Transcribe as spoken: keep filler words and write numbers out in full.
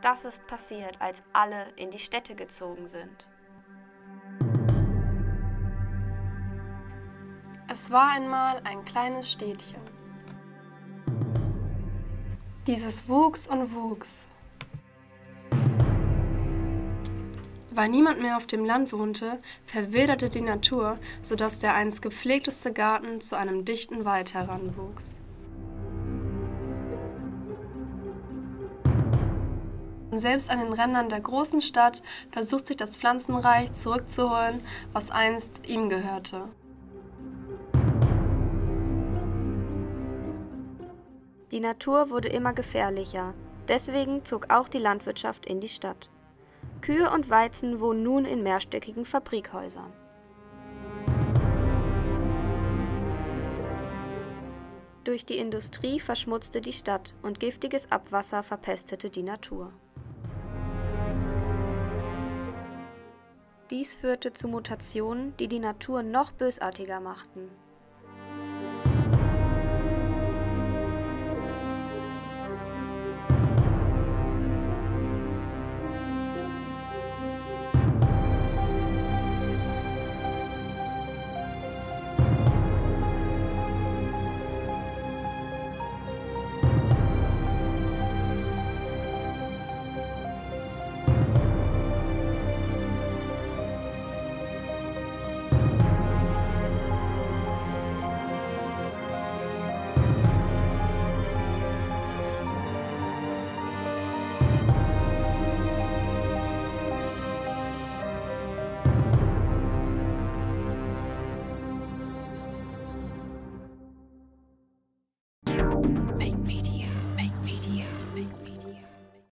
das ist passiert, als alle in die Städte gezogen sind. Es war einmal ein kleines Städtchen. Dieses wuchs und wuchs. Weil niemand mehr auf dem Land wohnte, verwilderte die Natur, sodass der einst gepflegteste Garten zu einem dichten Wald heranwuchs. Und selbst an den Rändern der großen Stadt versucht sich das Pflanzenreich zurückzuholen, was einst ihm gehörte. Die Natur wurde immer gefährlicher, deswegen zog auch die Landwirtschaft in die Stadt. Kühe und Weizen wohnen nun in mehrstöckigen Fabrikhäusern. Durch die Industrie verschmutzte die Stadt und giftiges Abwasser verpestete die Natur. Dies führte zu Mutationen, die die Natur noch bösartiger machten.